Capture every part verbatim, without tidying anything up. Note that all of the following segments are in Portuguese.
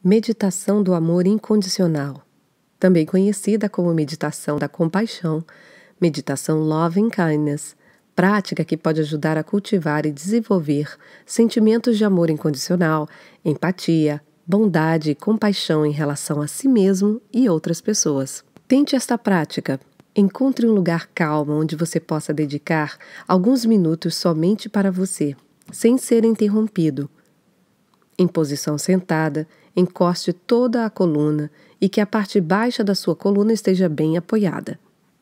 Meditação do amor incondicional, também conhecida como meditação da compaixão, meditação Loving Kindness, prática que pode ajudar a cultivar e desenvolver sentimentos de amor incondicional, empatia, bondade e compaixão em relação a si mesmo e outras pessoas. Tente esta prática. Encontre um lugar calmo onde você possa dedicar alguns minutos somente para você, sem ser interrompido. Em posição sentada, encoste toda a coluna e que a parte baixa da sua coluna esteja bem apoiada.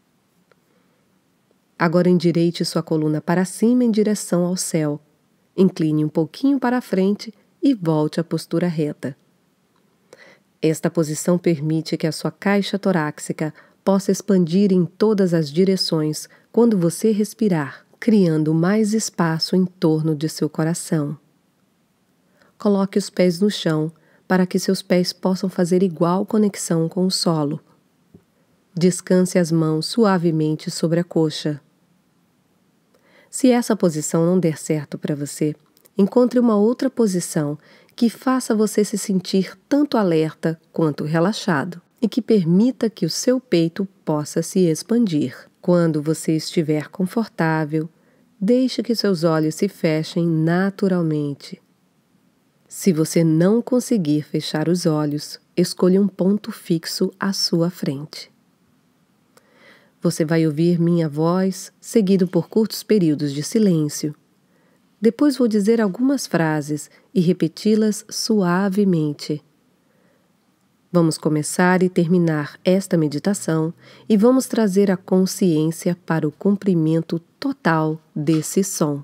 Agora endireite sua coluna para cima em direção ao céu. Incline um pouquinho para a frente e volte à postura reta. Esta posição permite que a sua caixa torácica possa expandir em todas as direções quando você respirar, criando mais espaço em torno de seu coração. Coloque os pés no chão para que seus pés possam fazer igual conexão com o solo. Descanse as mãos suavemente sobre a coxa. Se essa posição não der certo para você, encontre uma outra posição que faça você se sentir tanto alerta quanto relaxado e que permita que o seu peito possa se expandir. Quando você estiver confortável, deixe que seus olhos se fechem naturalmente. Se você não conseguir fechar os olhos, escolha um ponto fixo à sua frente. Você vai ouvir minha voz, seguido por curtos períodos de silêncio. Depois vou dizer algumas frases e repeti-las suavemente. Vamos começar e terminar esta meditação e vamos trazer a consciência para o cumprimento total desse som.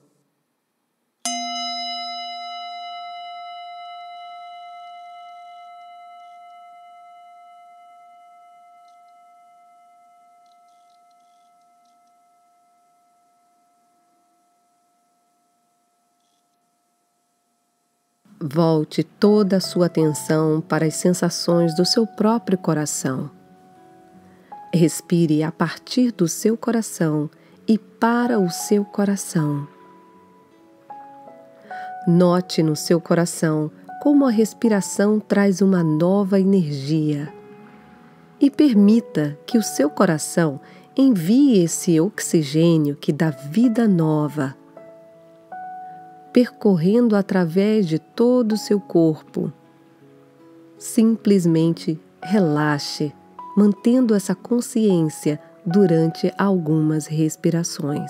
Volte toda a sua atenção para as sensações do seu próprio coração. Respire a partir do seu coração e para o seu coração. Note no seu coração como a respiração traz uma nova energia. E permita que o seu coração envie esse oxigênio que dá vida nova, percorrendo através de todo o seu corpo. Simplesmente relaxe, mantendo essa consciência durante algumas respirações.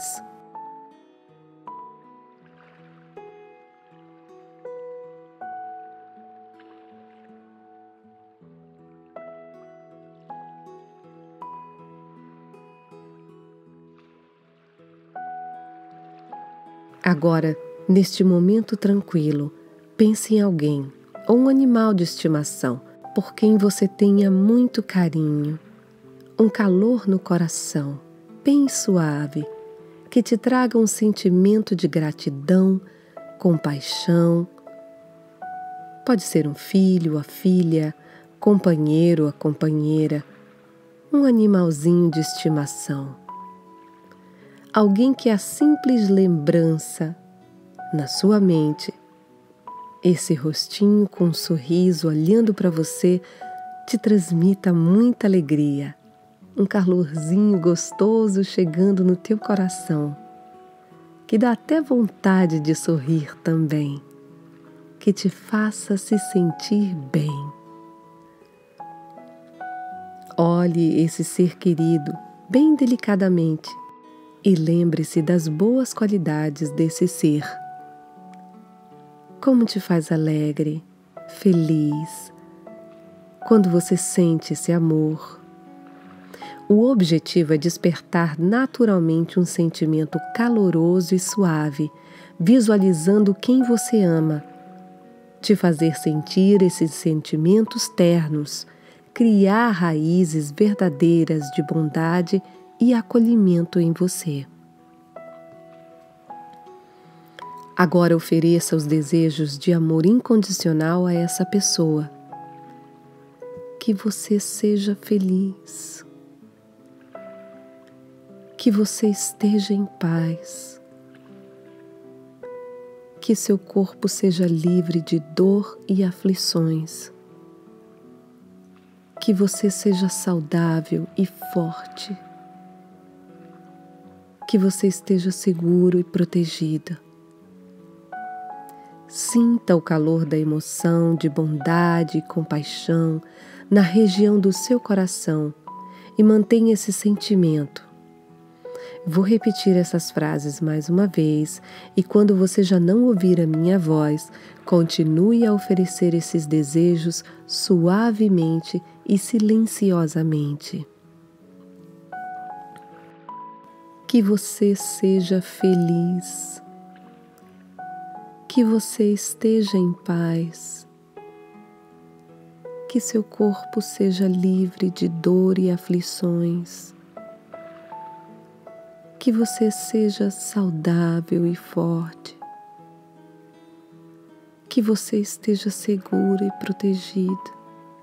Agora, neste momento tranquilo, pense em alguém ou um animal de estimação por quem você tenha muito carinho, um calor no coração, bem suave, que te traga um sentimento de gratidão, compaixão. Pode ser um filho, a filha, companheiro, a companheira, um animalzinho de estimação. Alguém que a simples lembrança na sua mente, esse rostinho com um sorriso olhando para você, te transmita muita alegria, um calorzinho gostoso chegando no teu coração, que dá até vontade de sorrir também, que te faça se sentir bem. Olhe esse ser querido bem delicadamente e lembre-se das boas qualidades desse ser. Como te faz alegre, feliz, quando você sente esse amor. O objetivo é despertar naturalmente um sentimento caloroso e suave, visualizando quem você ama, te fazer sentir esses sentimentos ternos, criar raízes verdadeiras de bondade e acolhimento em você. Agora ofereça os desejos de amor incondicional a essa pessoa. Que você seja feliz. Que você esteja em paz. Que seu corpo seja livre de dor e aflições. Que você seja saudável e forte. Que você esteja seguro e protegido. Sinta o calor da emoção de bondade e compaixão na região do seu coração e mantenha esse sentimento. Vou repetir essas frases mais uma vez e quando você já não ouvir a minha voz, continue a oferecer esses desejos suavemente e silenciosamente. Que você seja feliz. Que você esteja em paz. Que seu corpo seja livre de dor e aflições. Que você seja saudável e forte. Que você esteja seguro e protegido.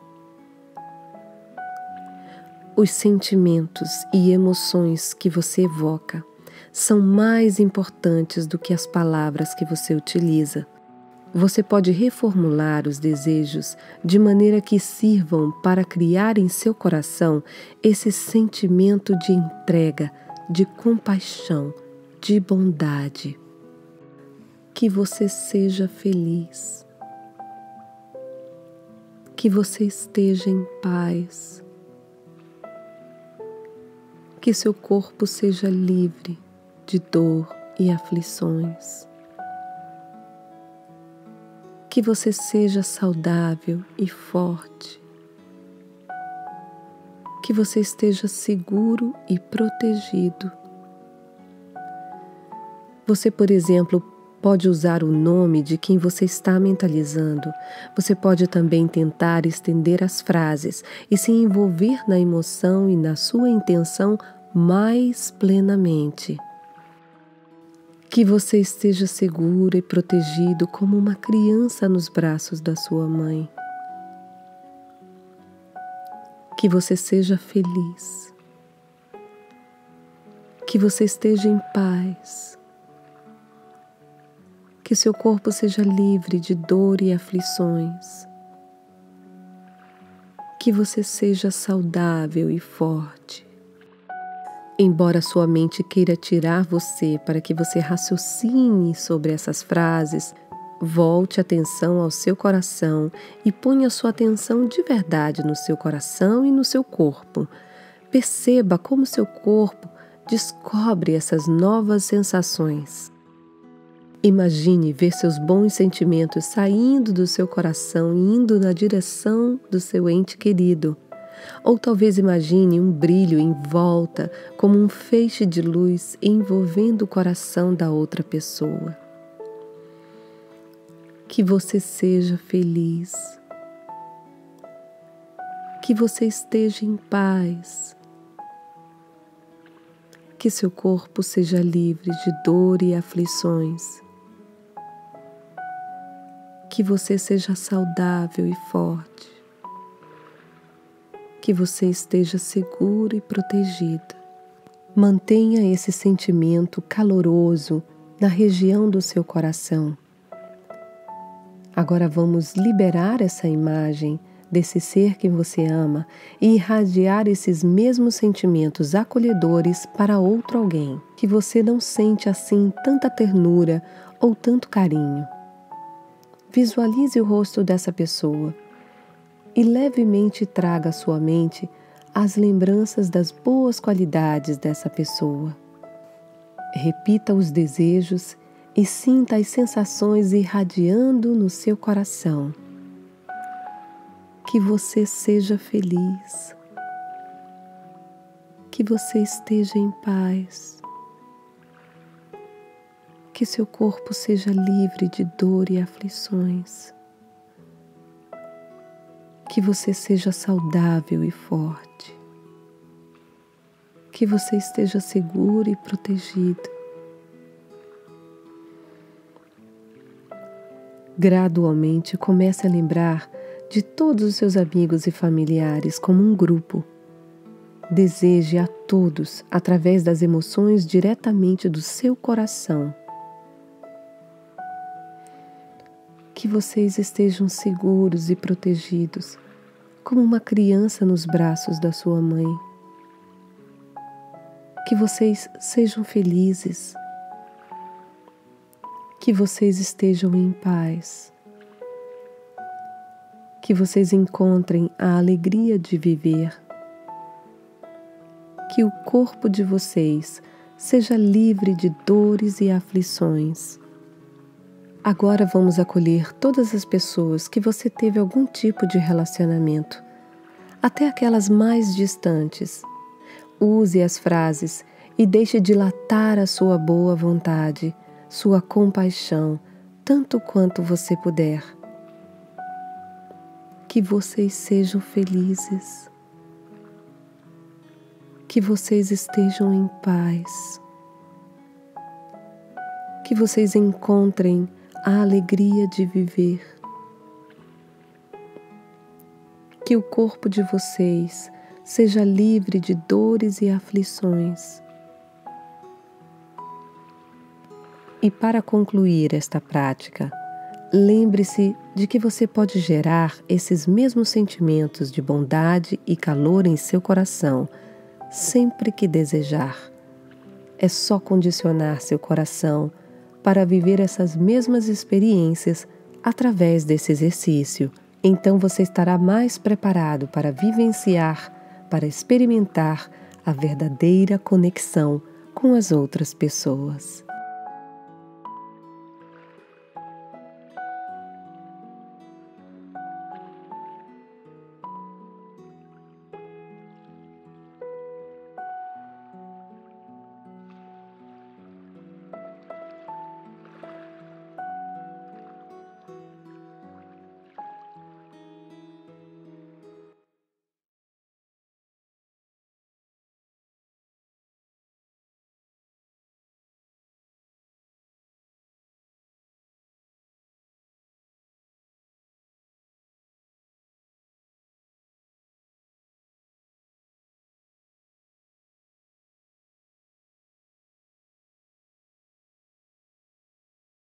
Os sentimentos e emoções que você evoca são mais importantes do que as palavras que você utiliza. Você pode reformular os desejos de maneira que sirvam para criar em seu coração esse sentimento de entrega, de compaixão, de bondade. Que você seja feliz. Que você esteja em paz. Que seu corpo seja livre de dor e aflições. Que você seja saudável e forte. Que você esteja seguro e protegido. Você, por exemplo, pode usar o nome de quem você está mentalizando. Você pode também tentar estender as frases e se envolver na emoção e na sua intenção mais plenamente. Que você esteja seguro e protegido como uma criança nos braços da sua mãe. Que você seja feliz. Que você esteja em paz. Que seu corpo seja livre de dor e aflições. Que você seja saudável e forte. Embora sua mente queira tirar você para que você raciocine sobre essas frases, volte a atenção ao seu coração e ponha sua atenção de verdade no seu coração e no seu corpo. Perceba como seu corpo descobre essas novas sensações. Imagine ver seus bons sentimentos saindo do seu coração e indo na direção do seu ente querido. Ou talvez imagine um brilho em volta, como um feixe de luz envolvendo o coração da outra pessoa. Que você seja feliz. Que você esteja em paz. Que seu corpo seja livre de dor e aflições. Que você seja saudável e forte. Que você esteja seguro e protegido. Mantenha esse sentimento caloroso na região do seu coração. Agora vamos liberar essa imagem desse ser que você ama e irradiar esses mesmos sentimentos acolhedores para outro alguém que você não sente assim tanta ternura ou tanto carinho. Visualize o rosto dessa pessoa e levemente traga à sua mente as lembranças das boas qualidades dessa pessoa. Repita os desejos e sinta as sensações irradiando no seu coração. Que você seja feliz. Que você esteja em paz. Que seu corpo seja livre de dor e aflições. Que você seja saudável e forte. Que você esteja seguro e protegido. Gradualmente comece a lembrar de todos os seus amigos e familiares como um grupo. Deseje a todos através das emoções diretamente do seu coração. Que vocês estejam seguros e protegidos, como uma criança nos braços da sua mãe. Que vocês sejam felizes, que vocês estejam em paz, que vocês encontrem a alegria de viver, que o corpo de vocês seja livre de dores e aflições. Agora vamos acolher todas as pessoas que você teve algum tipo de relacionamento, até aquelas mais distantes. Use as frases e deixe dilatar a sua boa vontade, sua compaixão, tanto quanto você puder. Que vocês sejam felizes, que vocês estejam em paz, que vocês encontrem a alegria de viver, que o corpo de vocês seja livre de dores e aflições. E para concluir esta prática, lembre-se de que você pode gerar esses mesmos sentimentos de bondade e calor em seu coração sempre que desejar. É só condicionar seu coração para viver essas mesmas experiências através desse exercício. Então você estará mais preparado para vivenciar, para experimentar a verdadeira conexão com as outras pessoas.